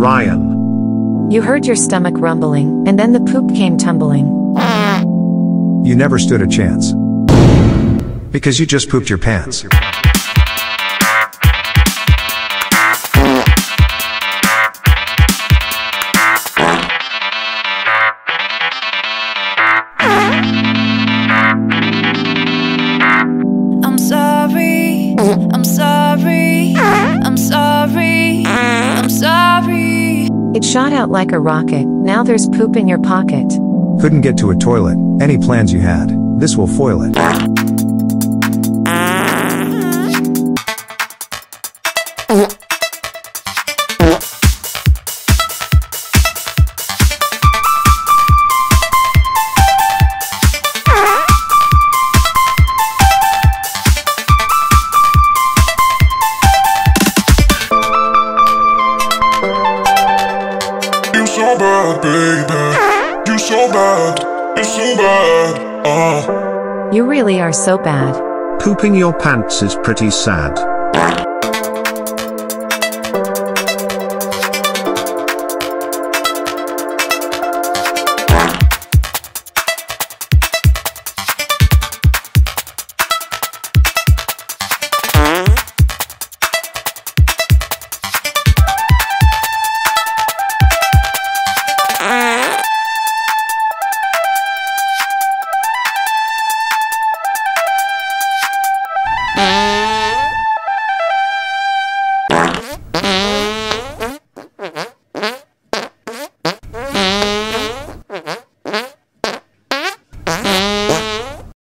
Ryan. You heard your stomach rumbling, and then the poop came tumbling. You never stood a chance. Because you just pooped your pants. I'm sorry, I'm sorry, I'm sorry, I'm sorry. It shot out like a rocket, now there's poop in your pocket. Couldn't get to a toilet, any plans you had, this will foil it. You so bad, baby. You so bad. You so bad. You really are so bad. Pooping your pants is pretty sad.